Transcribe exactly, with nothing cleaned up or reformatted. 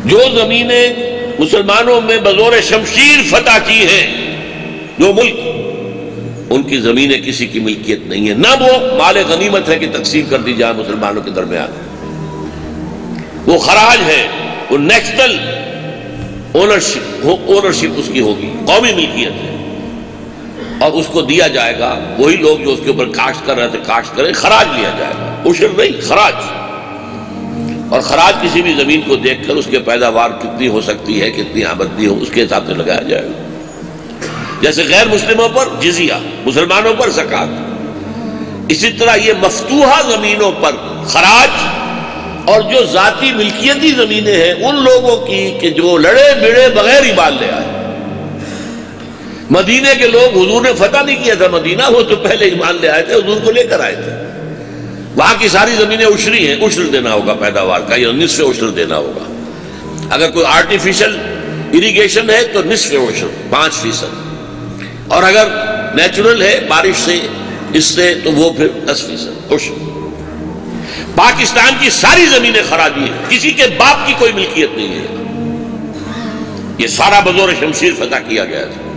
جو زمینیں مسلمانوں میں بزور شمشیر فتح کی ہیں، جو ملک، ان کی زمینیں کسی کی ملکیت نہیں ہے، نہ وہ مال غنیمت ہے کہ تقسیم کر دی جائے مسلمانوں کے درمیان، وہ خراج ہے، وہ نیشنل اونرشپ اونرشپ اس کی ہوگی، قومی ملکیت ہے، اور اس کو دیا جائے گا وہی لوگ جو اس کے اوپر کاشت کر رہے تھے کاشت کریں، خراج لیا جائے گا، عشر نہیں، خراج۔ اور خراج کسی بھی زمین کو دیکھ کر اس کے پیداوار کتنی ہو سکتی ہے، کتنی آمدنی ہو، اس کے حساب سے لگایا جائے گا۔ جیسے غیر مسلموں پر جزیہ، مسلمانوں پر زکوٰۃ، اسی طرح یہ مفتوحہ زمینوں پر خراج، اور جو ذاتی ملکیتی زمینیں ہیں ان لوگوں کی کہ جو لڑے بڑے بغیر ایمان لے آئے۔ مدینے کے لوگ حضور نے فتح نہیں کیا تھا مدینہ، وہ تو پہلے ایمان لے آئے تھے، حضور کو لے کر آئے تھے۔ وہاں کی ساری زمینیں عشری ہیں، عشر دینا ہوگا پیداوار کا، یا نصف عشر دینا ہوگا۔ اگر کوئی آرٹیفیشل اریگیشن ہے تو نصف عشر، پانچ فیصد، اور اگر نیچرل ہے بارش سے اس سے تو وہ پھر دس فیصد عشر۔ پاکستان کی ساری زمینیں خراجی ہیں، کسی کے باپ کی کوئی ملکیت نہیں ہے، یہ سارا بزور شمشیر فتح کیا گیا تھا۔